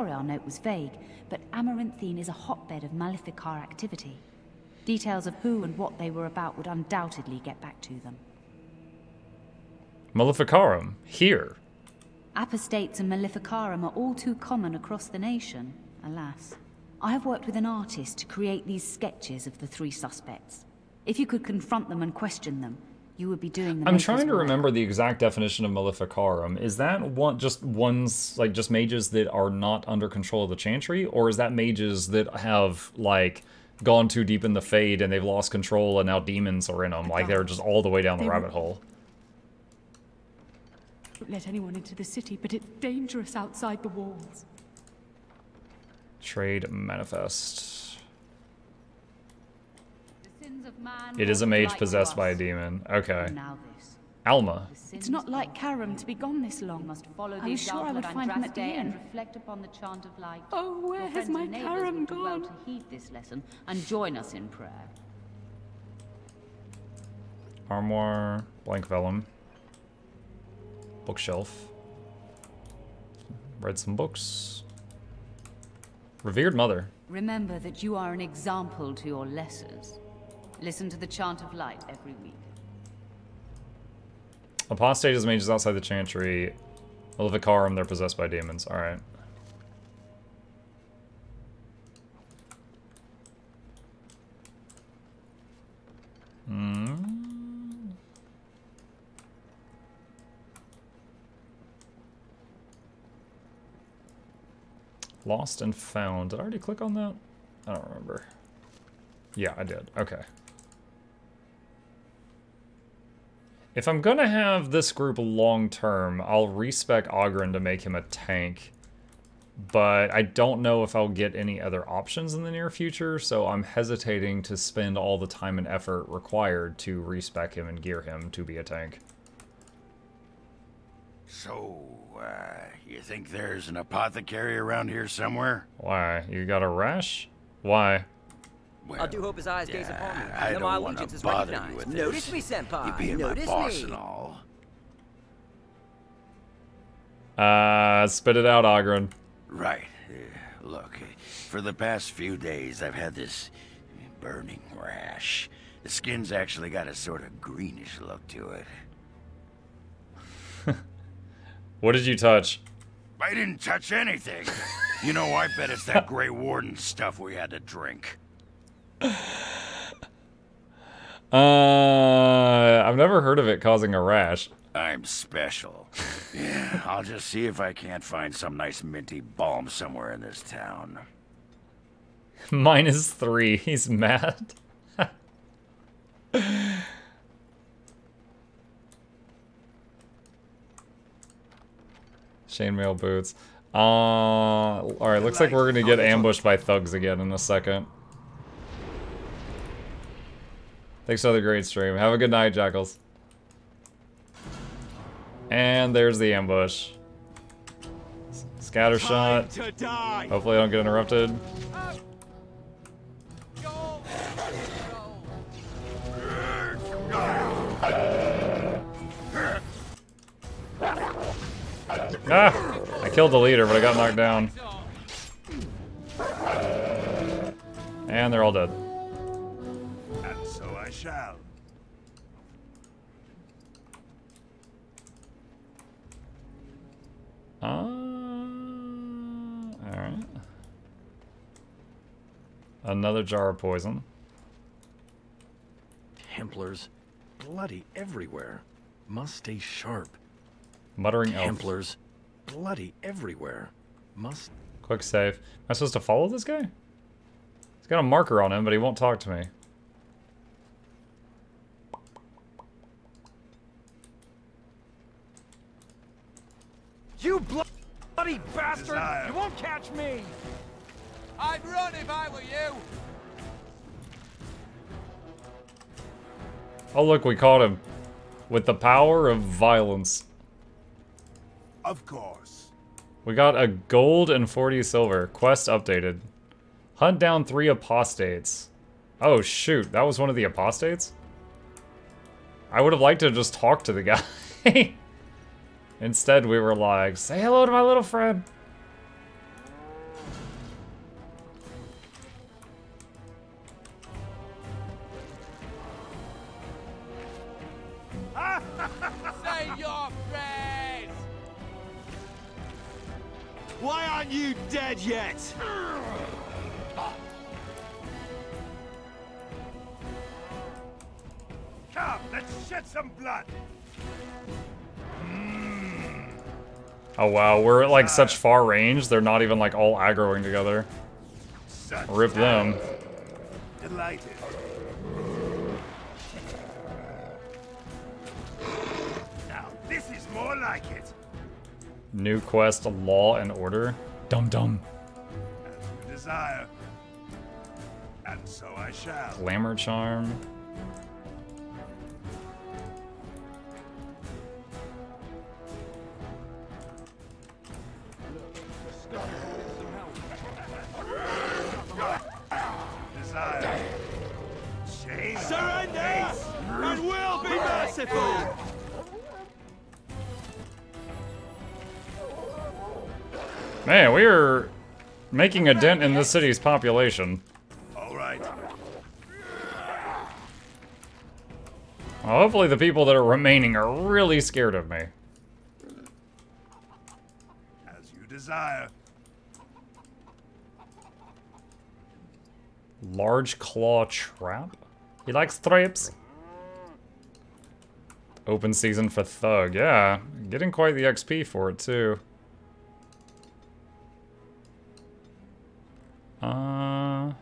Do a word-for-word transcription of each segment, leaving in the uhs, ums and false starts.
our note was vague, but Amaranthine is a hotbed of Maleficar activity. Details of who and what they were about would undoubtedly get back to them. Maleficarum? Here? Apostates and Maleficarum are all too common across the nation, alas. I have worked with an artist to create these sketches of the three suspects. If you could confront them and question them, you would be doing the I'm maker's trying to work. remember the exact definition of Maleficarum. Is that one just ones like just mages that are not under control of the Chantry, or is that mages that have like gone too deep in the Fade and they've lost control and now demons are in them, like they're just all the way down the They rabbit were- hole? Don't let anyone into the city, but it's dangerous outside the walls. Trade manifest. The sins of man It is a brought mage light to possessed by a us. demon. Okay. Now this. Alma. The sins It's not like Karam to be gone this long. must follow I the was sure I example would of find him at Andraste the and inn. reflect upon the chant of light. Oh, where Your has friends my and neighbors Karam would do well gone? to heed this lesson and join us in prayer. Armoire. Blank vellum. Bookshelf. Read some books. Revered Mother. Remember that you are an example to your lessers. Listen to the chant of light every week. Apostate is mages outside the Chantry. Maleficarum, they're possessed by demons. Alright. Hmm. Lost and found. Did I already click on that? I don't remember. Yeah, I did. Okay. If I'm gonna have this group long-term, I'll respec Oghren to make him a tank. But I don't know if I'll get any other options in the near future, so I'm hesitating to spend all the time and effort required to respec him and gear him to be a tank. So, uh, you think there's an apothecary around here somewhere? Why? You got a rash? Why? Well, I do hope his eyes gaze upon me. I Then my don't want allegiance to is bother you recognized. with Notice this. me, senpai. You being my Notice boss me. and all. Uh, spit it out, Oghren. Right. Uh, look, uh, for the past few days, I've had this burning rash. The skin's actually got a sort of greenish look to it. What did you touch? I didn't touch anything. You know, I bet it's that Grey Warden stuff we had to drink. Uh, I've never heard of it causing a rash. I'm special. Yeah, I'll just see if I can't find some nice minty balm somewhere in this town. Minus three. He's mad. Chainmail boots. Uh, alright, looks like we're gonna get ambushed by thugs again in a second. Thanks for the great stream. Have a good night, Jackals. And there's the ambush. Scatter shot. Hopefully I don't get interrupted. Ah! I killed the leader, but I got knocked down. And they're all dead. And so I shall. Uh, alright. Another jar of poison. Templars. Bloody everywhere. Must stay sharp. Muttering elf. Templars. Bloody everywhere. Must... Quick save. Am I supposed to follow this guy? He's got a marker on him, but he won't talk to me. You bloody bastard! You won't catch me! I'd run if I were you! Oh look, we caught him. With the power of violence. Of course. We got a gold and forty silver. Quest updated. Hunt down three apostates. Oh shoot, that was one of the apostates? I would have liked to just talk to the guy. Instead we were like, say hello to my little friend. aren't you dead yet? Come, let's shed some blood. Oh wow, we're at like such far range, they're not even like all aggroing together. Such Rip them. Delighted. Now this is more like it. New quest, Law and Order. Dum dum. As you desire. And so I shall. Glamour Charm. Desire. Shame. Surrender! And we'll be merciful! Man, we are making a dent in this city's population. All right. Well, hopefully the people that are remaining are really scared of me. As you desire. Large claw trap? He likes traps. Open season for Thug. Yeah, getting quite the X P for it too. Uh...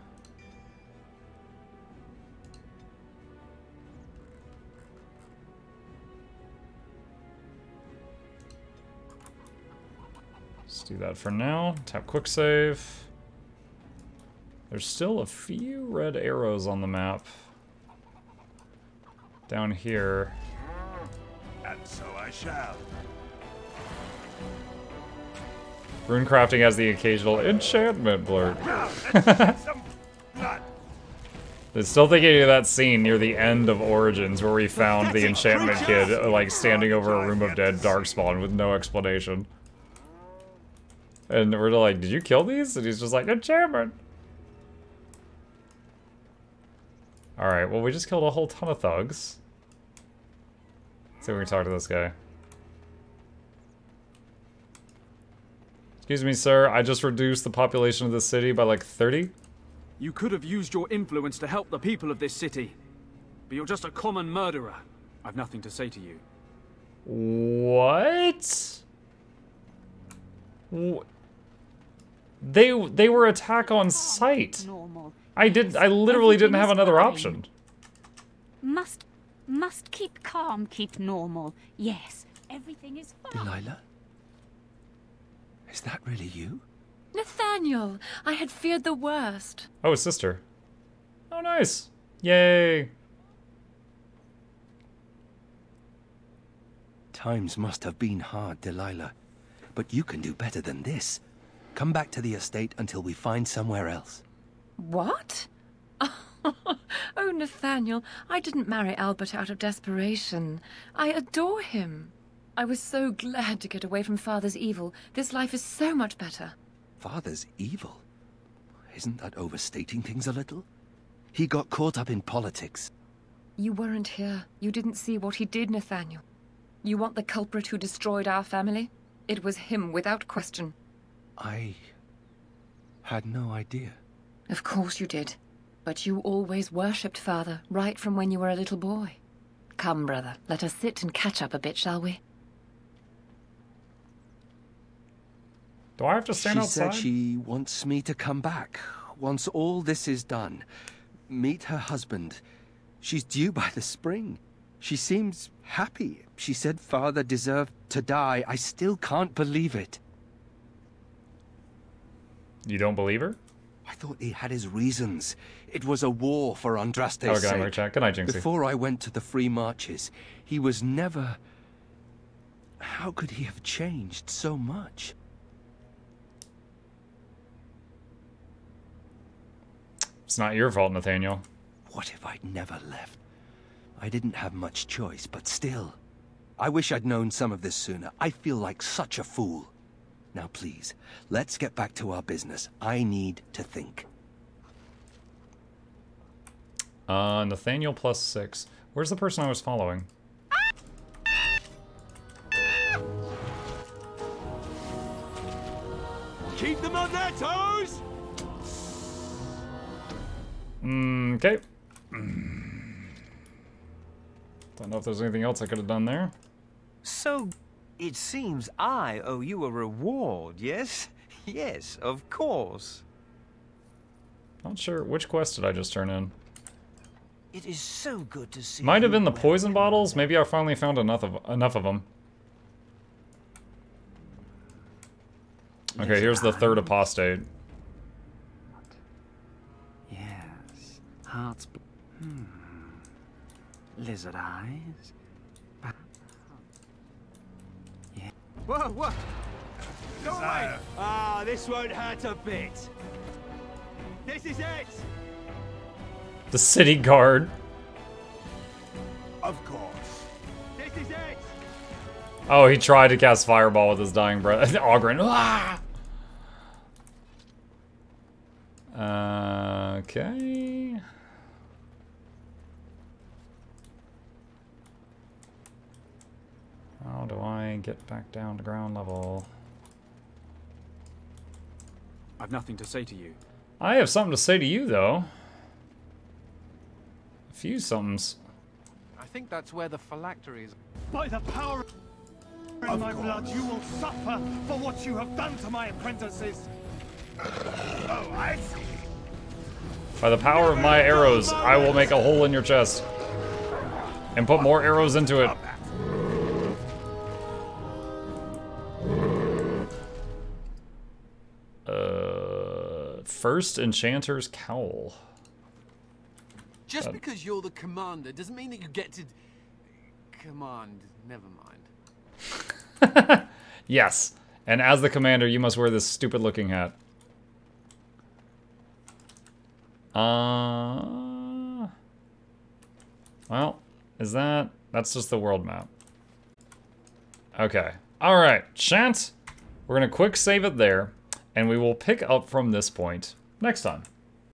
Let's do that for now. Tap quick save. There's still a few red arrows on the map. Down here. And so I shall. Runecrafting has the occasional enchantment blurt. Now, let's shed some blood. I'm still thinking of that scene near the end of Origins where we found the enchantment kid uh, like standing over a room of dead darkspawn with no explanation. And we're like, did you kill these? And he's just like, enchantment! Alright, well we just killed a whole ton of thugs. Let's see if we can talk to this guy. Excuse me, sir, I just reduced the population of the city by like thirty? You could have used your influence to help the people of this city. But you're just a common murderer. I've nothing to say to you. What? Wh- They they were attack on sight. Normal. I did I literally Everything didn't have is another fine. option. Must, must keep calm, keep normal. Yes, everything is fine. Delilah? Is that really you? Nathaniel, I had feared the worst. Oh, his sister. Oh, nice. Yay. Times must have been hard, Delilah. But you can do better than this. Come back to the estate until we find somewhere else. What? Oh, Nathaniel, I didn't marry Albert out of desperation. I adore him. I was so glad to get away from Father's evil. This life is so much better. Father's evil? Isn't that overstating things a little? He got caught up in politics. You weren't here. You didn't see what he did, Nathaniel. You want the culprit who destroyed our family? It was him, without question. I had no idea. Of course you did. But you always worshipped Father, right from when you were a little boy. Come, brother, let us sit and catch up a bit, shall we? Do I have to stand she outside? said she wants me to come back once all this is done. Meet her husband. She's due by the spring. She seems happy. She said Father deserved to die. I still can't believe it. You don't believe her? I thought he had his reasons. It was a war for Andraste's Oh, good sake. night, Jack. Good night, Jinxie. Before I went to the Free Marches, he was never... How could he have changed so much? It's not your fault, Nathaniel. What if I'd never left? I didn't have much choice, but still. I wish I'd known some of this sooner. I feel like such a fool. Now please, let's get back to our business. I need to think. Uh, Nathaniel plus six. Where's the person I was following? Keep Keep them on their toes! Mm, okay. Don't know if there's anything else I could have done there. So, it seems I owe you a reward, yes? Yes, of course. Not sure. Which quest did I just turn in? It is so good to see. Might have you been the well, poison Commander. bottles. Maybe I finally found enough of enough of them. Okay, here's the third apostate. Yes. Hearts. Hmm. Lizard eyes. Ba- yeah. Whoa, whoa! Go away! Ah, this won't hurt a bit. This is it! The city guard. Of course. This is it! Oh, he tried to cast fireball with his dying breath. Oghren. Ah! Uh, okay. How do I get back down to ground level? I've nothing to say to you. I have something to say to you, though. A few somethings. I think that's where the phylacteries... By the power in my blood, you will suffer for what you have done to my apprentices. Oh, I see. By the power of my arrows, I will make a hole in your chest. And put more arrows into it. Uh, first Enchanter's Cowl. Just Uh, because you're the commander doesn't mean that you get to... Command. Never mind. Yes. And as the commander, you must wear this stupid looking hat. Uh... Well, is that... That's just the world map. Okay. Alright, Shant. We're gonna quick save it there. And we will pick up from this point next time.